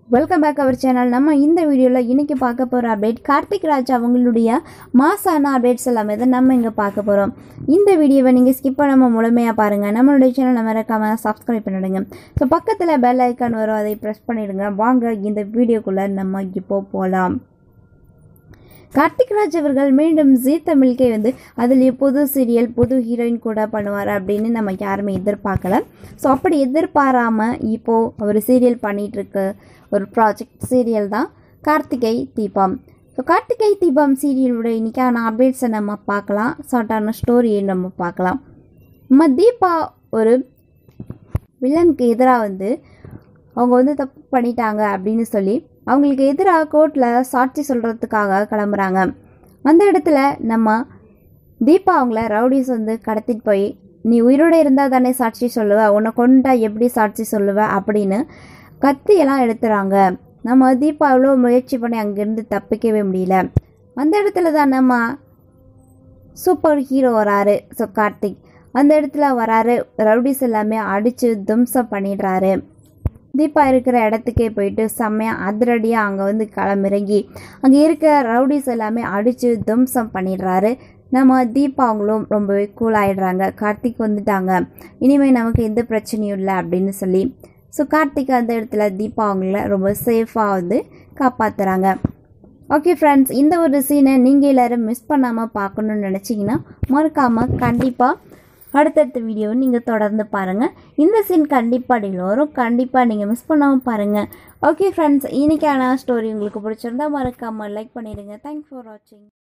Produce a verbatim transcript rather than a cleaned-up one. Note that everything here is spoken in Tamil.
Welcome back our channel. நம்ம இந்த வீடியோவில் இன்றைக்கி பார்க்க போகிற அப்டேட் கார்த்திக் ராஜ் அவங்களுடைய மாசான அப்டேட்ஸ் எல்லாமே தான் நம்ம இங்கே பார்க்க போகிறோம். இந்த வீடியோவை நீங்கள் ஸ்கிப் பண்ணாமல் முழுமையாக பாருங்கள். நம்மளுடைய சேனலை மறக்காமல் சப்ஸ்கிரைப் பண்ணிவிடுங்க. ஸோ பக்கத்தில் பெல் ஐக்கான் வரும், அதை ப்ரெஸ் பண்ணிவிடுங்க. வாங்க இந்த வீடியோக்குள்ளே நம்ம இப்போ போகலாம். கார்த்திக் ராஜ் அவர்கள் மீண்டும் ஜீ தமிழுக்கே வந்து அதில் புது சீரியல் புது ஹீரோயின் கூட பண்ணுவார் அப்படின்னு நம்ம யாருமே எதிர்பார்க்கல. ஸோ அப்படி எதிர்பாராமல் இப்போது அவர் சீரியல் பண்ணிகிட்ருக்கு ஒரு ப்ராஜெக்ட் சீரியல் தான் கார்த்திகை தீபம். ஸோ கார்த்திகை தீபம் சீரியலோட இன்றைக்கான அப்டேட்ஸை நம்ம பார்க்கலாம். ஷார்ட்டான ஸ்டோரியை நம்ம பார்க்கலாம். நம்ம தீபா ஒரு வில்லனுக்கு எதிராக வந்து அவங்க வந்து தப்பு பண்ணிட்டாங்க அப்படின்னு சொல்லி அவங்களுக்கு எதிராக கோர்ட்டில் சாட்சி சொல்கிறதுக்காக கிளம்புறாங்க. அந்த இடத்துல நம்ம தீபா அவங்கள ரவுடிஸ் வந்து கடத்திட்டு போய் நீ உயிரோடு இருந்தால் தானே சாட்சி சொல்லுவ, உன்னை கொண்டா எப்படி சாட்சி சொல்லுவ அப்படின்னு கத்தியெல்லாம் எடுத்துறாங்க. நம்ம தீபா எவ்வளோ முயற்சி பண்ணி அங்கேருந்து தப்பிக்கவே முடியல. அந்த இடத்துல தான் நம்ம சூப்பர் ஹீரோ வராரு. ஸோ கார்த்திக் அந்த இடத்துல வராரு, ரவுடிஸ் எல்லாமே அடித்து தும்சம் பண்ணிடுறாரு. தீபா இருக்கிற இடத்துக்கே போயிட்டு செம்மையாக அதிரடியாக அங்கே வந்து களமிறங்கி அங்கே இருக்கிற ரவுடிஸ் எல்லாமே அடித்து தும்சம் பண்ணிடுறாரு. நம்ம தீபா அவங்களும் ரொம்பவே கூல் ஆகிடுறாங்க. கார்த்திக் வந்துட்டாங்க, இனிமேல் நமக்கு எந்த பிரச்சனையும் இல்லை அப்படின்னு சொல்லி. ஸோ கார்த்திக் அந்த இடத்துல தீபா அவங்கள ரொம்ப சேஃபாக வந்து காப்பாற்றுறாங்க. ஓகே ஃப்ரெண்ட்ஸ், இந்த ஒரு சீனை நீங்கள் எல்லோரும் மிஸ் பண்ணாமல் பார்க்கணுன்னு நினச்சிங்கன்னா மறக்காமல் கண்டிப்பாக அடுத்தடுத்த வீடியோவை நீங்கள் தொடர்ந்து பாருங்கள். இந்த சீன் கண்டிப்பாக நீங்கள் வரும், கண்டிப்பாக நீங்கள் மிஸ் பண்ணாமல் பாருங்கள். ஓகே ஃப்ரெண்ட்ஸ், இன்றைக்கான ஸ்டோரி உங்களுக்கு பிடிச்சிருந்தா மறக்காமல் லைக் பண்ணிடுங்க. தேங்க்ஸ் ஃபார் வாட்சிங்.